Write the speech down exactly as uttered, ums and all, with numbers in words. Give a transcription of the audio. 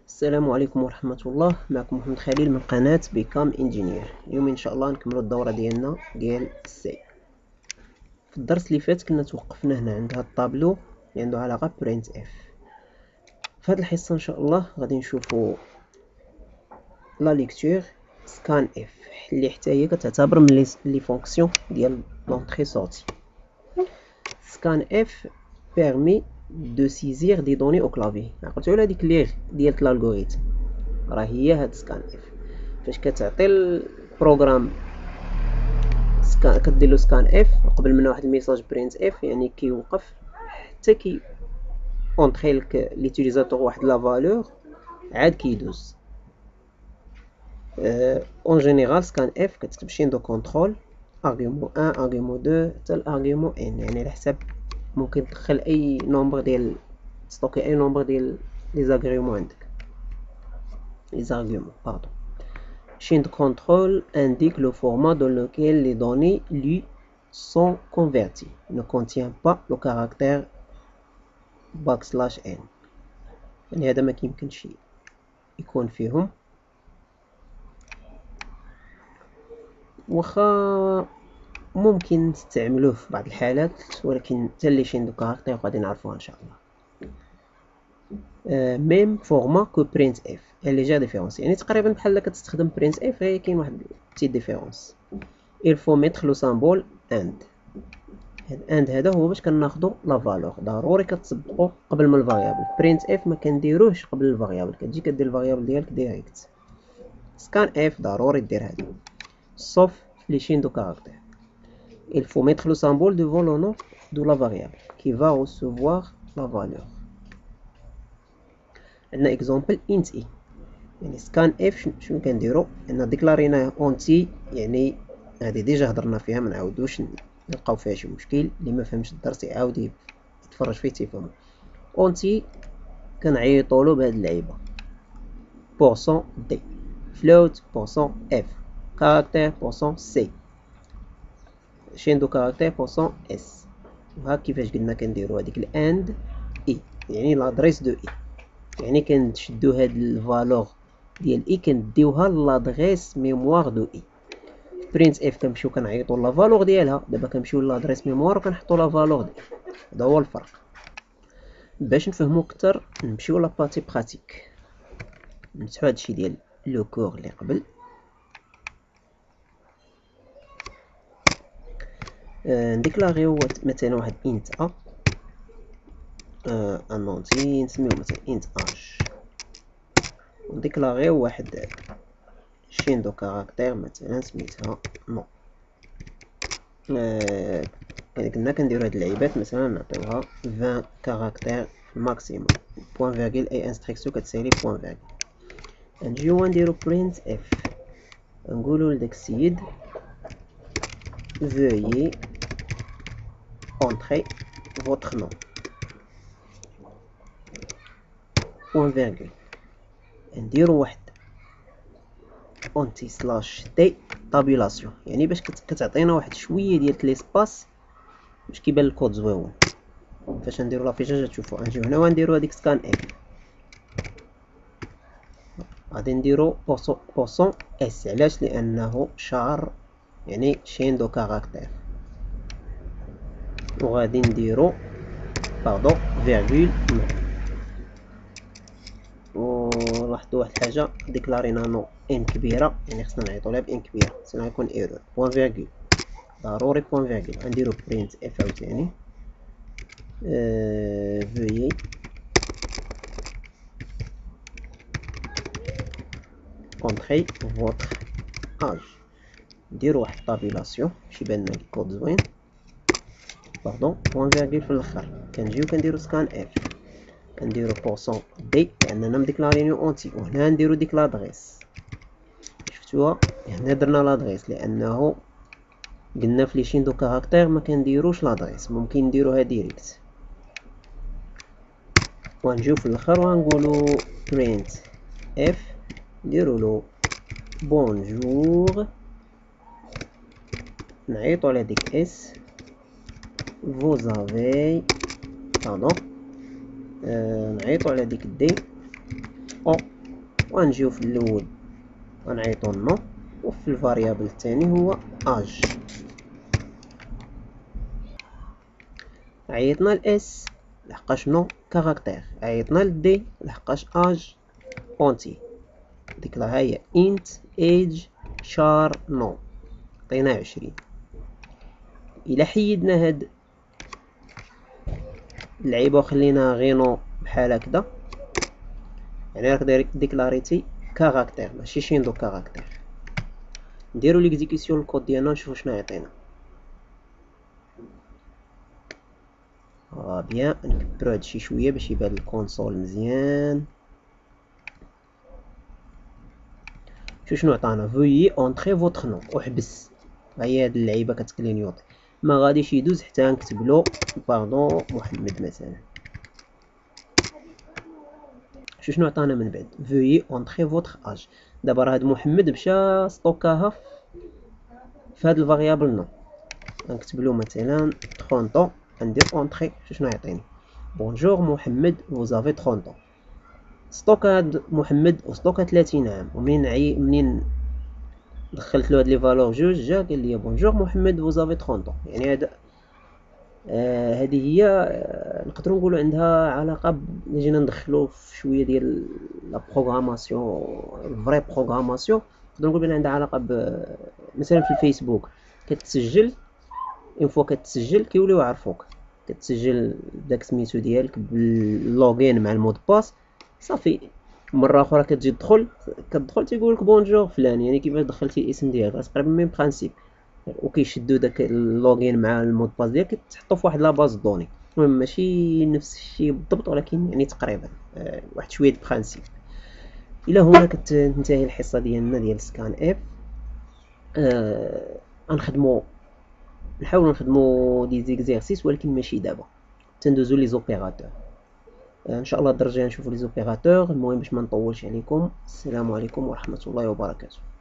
السلام عليكم ورحمة الله. معكم محمد خليل من قناة بيكام انجينير. اليوم ان شاء الله نكملوا الدورة ديالنا ديال السي. في الدرس اللي فات كنا توقفنا هنا عند هذا الطابلو اللي عنده علاقة برينت اف. في هذه الحصة ان شاء الله غادي نشوفوا لا ليكتور سكان اف اللي حتى هي كتعتبر من لي فونكسيون ديال لونطري سورتي. سكان اف بيرمي دو سيزير دي دوني او كلافي. عقلتوا على ديك ليغ ديال الالغوريثم، راه هي هاد سكان اف. فاش كتعطي البروغرام سكان كدير له سكان اف قبل منه واحد الميساج برينت اف، يعني كيوقف حتى كي اونطري لك ليوتيليزاتور واحد لا فالور عاد كيدوز. اون جينيرال سكان اف كتمشي دو كونترول ارغيومون واحد ارغيومون اثنين حتى الارغيومون ان، يعني على حساب ممكن تدخل اي نومبر ديال ستوكي اي نومبر ديال لي زارغيومون عندك لي زارغيومون باردون. Chain de contrôle indique le format dans lequel les données lui sont converties. Il ne contient pas le caractère backslash n. يعني هذا ما كيمكنش يكون فيهم، واخا ممكن تستعملوه في بعض الحالات، ولكن حتى لي شين دو كاركتير غادي نعرفوها ان شاء الله. ميم فورما كو برينت اف اللي جا ديفيرونس، يعني تقريبا بحال كتستخدم برينت اف غير كاين واحد بتي ديفيرونس. il faut mettre le symbole and. هاد and هذا هو باش كناخدو لا فالور، ضروري كتسبقو قبل من الفاريابل. برينت اف ما كنديروهش قبل الفاريابل، كتجي كدير الفاريابل ديالك ديريكت. سكان اف ضروري دير هذا sauf les chaînes de caractères. il faut mettre le symbole devant le nom de la variable qui va recevoir la valeur. عندنا اكزامبل int e، يعني سكان اف شنو كنديرو؟ ان ديكلاريناه اون تي، يعني هذه ديجا هضرنا فيها ما نعاودوش نلقاو فيها شي مشكل. اللي ما فهمش الدرس يعاود يتفرج فيه تيفهمو. اون تي كنعيطولو بهاد اللعيبه بورسون دي، فلوت بورسون اف، كاركتير بورسون سي، شين دو كاركتير بورسون اس. وها كيفاش قلنا كنديرو هذيك الاند اي، يعني لادريس دو اي، يعني كنشدو هاد الفالور ديال اي كنديوها لادريس ميموار دو اي. برينت اف كنمشيو كنعيطو لا فالور ديالها، دابا كنمشيو لادريس ميموار وكنحطو لا فالور ديالها. هذا هو الفرق. باش نفهمو اكثر نمشيو لا بارتي براتيك، نمسحو هادشي ديال لو كور اللي قبل. آه نديكلاغيو مثلا واحد انت ا آه انونتي نسميو مثلا انت اش، ونديكلاغيو واحد شين دو كاركتير مثلا سميتها نو. آه قلنا كنديرو هاد اللعيبات، مثلا نعطيوها عشرين كاركتير ماكسيموم، بوان فيرغيل اي انستركسيون كتسالي بوان فيرغيل. نجيو نديرو برينت اف، نقولو لداك السيد veuillez entrer votre nom بوان فيرغيل. نديرو واحد اونتي سلاش تي طابيلاسيون، يعني باش كتعطينا واحد شويه ديال ليسباس باش كيبان الكود زويون. فاش نديرو لافيشاج تشوفوا نجيو هنا ونديرو هذيك سكان اف، غادي نديرو بورسون اس. علاش؟ لانه شار يعني شين دو كاركتير. وغادي نديرو باردون فيرغول نو. ولاحظوا واحد الحاجه، ديكلارينا نو ان كبيره، يعني خصنا نعيطو لها بان كبيره، سينو غيكون ايرور. بوان فيرغول ضروري بوان فيرغول. غنديرو برينت اف عاوتاني Euh, veuillez entrer votre âge. نديرو واحد طابيلاسيون باش يبان لنا الكود زوين. باردون بوان فيرغول في الاخر. كنجيو كنديرو سكان اف، كنديرو بورسون دي لاننا مديكلارينيو اونتي، وهنا نديرو ديك لادريس. شفتوها؟ هنا درنا لادريس لانه قلنا في لي شين دو كاركتير ما كنديروش لادريس، ممكن نديروها ديريكت. ونجيو في الاخر ونقولو print f، نديرو له بونجور، نعيطو على ديك اس vous avez pardon euh, نعيطو على ديك دي او وغنجيو في الاول غنعيطو نو، وفي الفاريابل الثاني هو اج. عيطنا الاس لحقاش نو كاركتير، عيطنا لدي لحقاش اج اونتي. ديك ها هي انت ايج شار نو، عطينا عشرين. الى حيدنا هاد اللعيبه وخلينا غير نو بحال هكذا، يعني راك داير ديكلاريتي كاركتير ماشي شيندو كاركتير. نديرو ليكزيكسيون الكود ديالنا نشوفو شنو يعطينا. اه بيان، نكبرو هادشي شويه باش يبان الكونسول مزيان. شو شنو عطانا؟ فويي اونطري فوتر نو، وحبس. هي هاد اللعيبه كتكلينيوطي، ما غاديش يدوز حتى نكتب له باردون محمد مثلا. شو شنو عطانا من بعد؟ فويي اونطري فوتر اج. دابا راه هاد محمد مشى ستوكاها في هاد الفاريابل نو، غنكتب له مثلا ثلاثين طون، غندير اونطري. شو شنو يعطيني؟ بونجور محمد فوزافي ثلاثين طون. ستوكا هاد محمد وستوكا ثلاثين عام، ومنين عي منين دخلت له هاد لي فالور جوج جا قال لي بونجور محمد فوزافي ثلاثين طون. يعني هاد آه هذه هي آه نقدروا نقولوا عندها علاقه ب... جينا ندخلوا في شويه ديال لا بروغراماسيون، الفري بروغراماسيون. نقدروا نقولوا بان عندها علاقه ب مثلا في الفيسبوك كتسجل، اون فوا كتسجل كيوليو يعرفوك، كتسجل داك سميتو ديالك باللوغين مع المود باس صافي. مره اخرى كتجي تدخل كتدخل تيقول لك بونجور فلان، يعني كيفاش دخلتي الاسم ديالك تقريبا ميم برينسيپ. وكيشدوا داك اللوغين مع المود باس ديالك تحطو في واحد لاباز دوني. المهم ماشي نفس الشيء بالضبط، ولكن يعني تقريبا أه واحد شويه د برينسيپ. الى هنا كتنتهي الحصه ديالنا ديال سكان اف. أه غنخدمو نحاولوا نخدمو دي زيكزيرسيس ولكن ماشي دابا، تندوزو لي زوبيراتور. ان شاء الله الدرجه نشوفوا لي زوبيراتور. المهم باش ما نطولش عليكم، السلام عليكم ورحمه الله وبركاته.